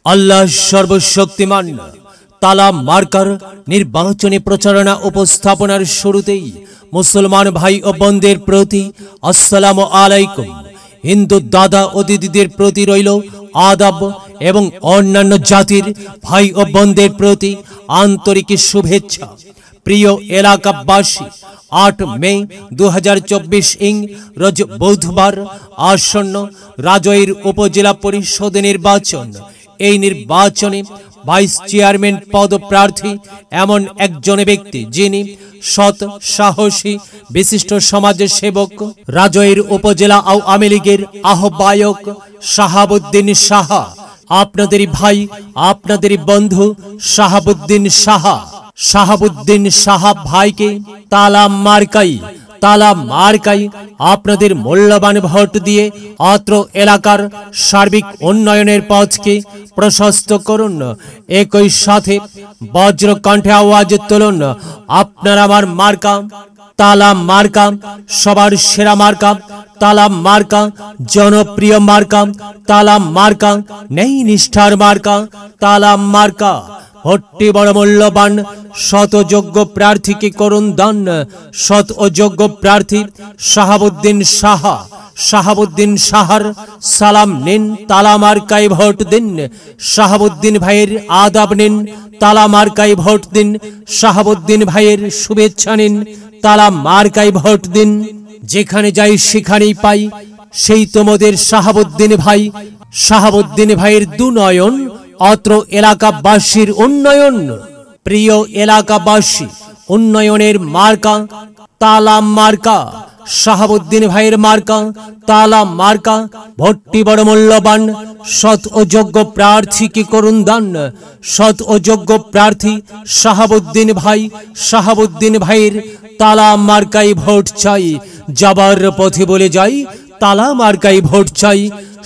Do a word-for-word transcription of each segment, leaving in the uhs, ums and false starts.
আল্লাহ সর্বশক্তিমান তালা মার্কার নির্বাচনী প্রচারণা উপস্থাপনার শুরুতেই মুসলমান ভাই ও বোনদের প্রতি আসসালামু আলাইকুম। হিন্দু দাদা ও দিদিদের প্রতি রইল আদাব এবং অন্যান্য জাতির ভাই ও বোনদের প্রতি আন্তরিক শুভেচ্ছা। প্রিয় এলাকাবাসী, আট মে দু হাজার চব্বিশ ইং রোজ বুধবার আসন্ন রাজৈর উপজেলা পরিষদ নির্বাচন। এই নির্বাচনে ভাইস চেয়ারম্যান পদপ্রার্থী এমন একজন ব্যক্তি যিনি সৎ, সাহসী, বিশিষ্ট সমাজ সেবক, রাজৈর উপজেলা আওয়ামী লীগের আহ্বায়ক শাহাবুদ্দিন সাহা। আপনাদেরই ভাই, আপনাদেরই বন্ধু শাহাবুদ্দিন সাহা। শাহাবুদ্দিন সাহা ভাইকে তালা মার্কাই তালা মার্কাই আপনাদের মূল্যবান ভোট দিয়ে অত্র এলাকার সার্বিক উন্নয়নের পথকে প্রশস্ত করুন। একই সাথে বজ্র কণ্ঠে আওয়াজ তুলুন, আপনার আমার মার্কা তালা মার্কা, সবার সেরা মার্কা তালা মার্কা, জনপ্রিয় মার্কা তালা মার্কা, নেই নিষ্ঠার মার্কা তালা মার্কা। ভোটটি বড় মূল্যবান, শত যোগ্য প্রার্থীকে করুন দান। সৎ ও যোগ্য প্রার্থী শাহাবুদ্দিন সাহা। শাহাবুদ্দিন সাহার সালাম নিন, তালা মার্কায় ভোট দিন। শাহাবুদ্দিন ভাইয়ের আদাব নিন, তালা মার্কায় ভোট দিন। শাহাবুদ্দিন ভাইয়ের শুভেচ্ছা নিন, তালা মার্কায় ভোট দিন। যেখানে যাই সেখানেই পাই সেই তোমাদের শাহাবুদ্দিন ভাই। শাহাবুদ্দিন ভাইয়ের দুনয়ন, অত্র এলাকাবাসীর উন্নয়ন। প্রিয় এলাকাবাসী, উন্নয়নের মার্কা তালা মার্কা। শাহাবুদ্দিন ভাইয়ের মার্কা তালা মার্কা। ভোটটি বড় মূল্যবান, সৎ ও যোগ্য প্রার্থীকে করুন দান। সৎ ও যোগ্য প্রার্থী শাহাবুদ্দিন ভাই। শাহাবুদ্দিন ভাইয়ের তালা মার্কাই ভোট চাই। যাবার পথে বলে যাই তালা মার্কাই ভোট চাই।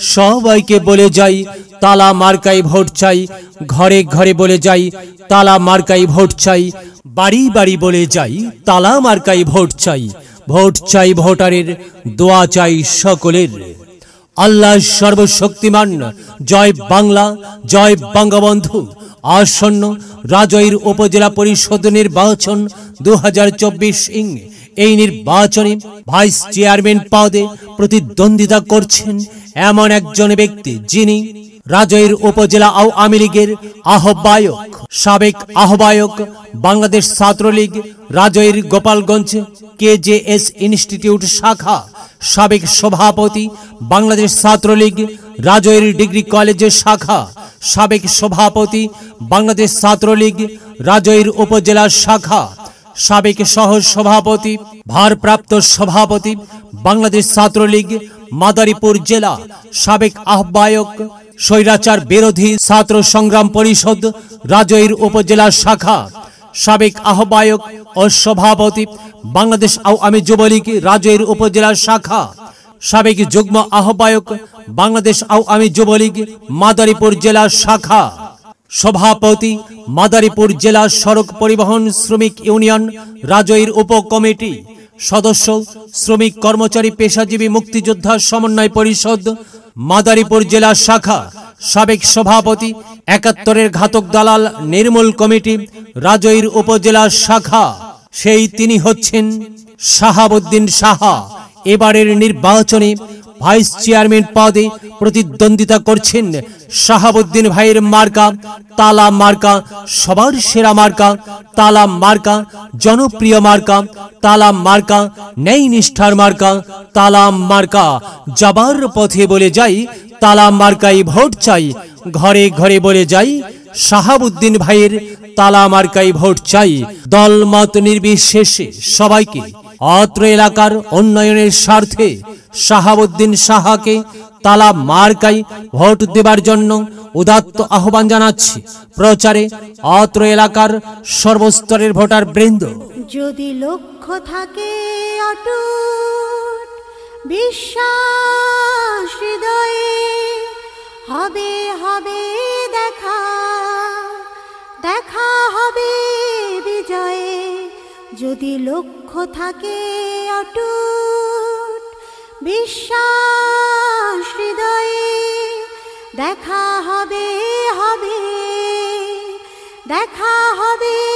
সবাইকে বলে যাই তালা মার্কাই ভোট চাই। ঘরে ঘরে বলে যাই তালা মার্কাই ভোট চাই। বাড়ি বাড়ি বলে যাই তালা মার্কাই ভোট চাই। ভোট চাই ভোটারের, দোয়া চাই সকলের। আল্লাহ সর্বশক্তিমান। জয় বাংলা, জয় বঙ্গবন্ধু। আসন্ন রাজৈর উপজেলা পরিষদ নির্বাচন দু হাজার চব্বিশ ইং এই নির্বাচনে ভাইস চেয়ারম্যান পদে প্রতিদ্বন্দ্বিতা করছেন এমন একজন ব্যক্তি যিনি রাজৈর উপজেলা আওয়ামী লীগের আহ্বায়ক, সাবেক আহ্বায়ক বাংলাদেশ ছাত্রলীগ রাজৈর গোপালগঞ্জ কেজেএস ইনস্টিটিউট শাখা, সাবেক সভাপতি বাংলাদেশ ছাত্রলীগ রাজৈর ডিগ্রি কলেজের শাখা, সাবেক সভাপতি বাংলাদেশ ছাত্রলীগ রাজৈর উপজেলা শাখা, সাবেক সহ সভাপতি ভারপ্রাপ্ত সভাপতি বাংলাদেশ ছাত্রলীগ মাদারীপুর জেলা, সাবেক আহ্বায়ক স্বৈরাচার বিরোধী ছাত্র সংগ্রাম পরিষদ রাজৈর উপজেলা শাখা, সাবেক আহ্বায়ক ও সভাপতি বাংলাদেশ আওয়ামী যুবলীগ রাজৈর উপজেলা শাখা, সাবেক যুগ্ম আহ্বায়ক বাংলাদেশ আওয়ামী যুবলীগ মাদারীপুর জেলা শাখা, সভাপতি মাদারীপুর জেলা সড়ক পরিবহন শ্রমিক ইউনিয়ন রাজৈর উপকমিটি, সদস্য শ্রমিক কর্মচারী পেশাজীবী মুক্তিযোদ্ধা সমন্বয় পরিষদ মাদারীপুর জেলা শাখা, সাবেক সভাপতি একাত্তরের ঘাতক দালাল নির্মূল কমিটি রাজৈর উপজেলা শাখা। সেই তিনি হচ্ছেন শাহাবুদ্দিন সাহা। এবারের নির্বাচনে ভাইস চেয়ারম্যান পদে প্রতিদ্বন্দ্বিতা করছেন শাহাবুদ্দিন ভাইয়ের মার্কা তালা মার্কা, সবার সেরা মার্কা তালা মার্কা, জনপ্রিয় মার্কা তালা মার্কা, ন্যায় নিষ্ঠার মার্কা তালা মার্কা। যাবার পথে বলে যাই তালা মার্কাই ভোট চাই। ঘরে ঘরে বলে যাই শাহাবুদ্দিন ভাইয়ের তালা মার্কাই ভোট চাই। দল মত নির্বিশেষে সবাইকে অত্র এলাকার উন্নয়নের স্বার্থে শাহাবুদ্দিন সাহাকে তালা মার্কাই ভোট দেবার জন্য উদাত্ত আহ্বান জানাচ্ছি। প্রচারে অত্র এলাকার সর্বস্তরের ভোটার বৃন্দ। যদি লক্ষ্য থাকে অটুট বিশ্বাস হৃদয়ে, হবে হবে দেখা, দেখা হবে বিজয়ে। যদি লক্ষ্য থাকে অটুট বিশ্বাস হৃদয়ে, দেখা হবে হবে দেখা হবে।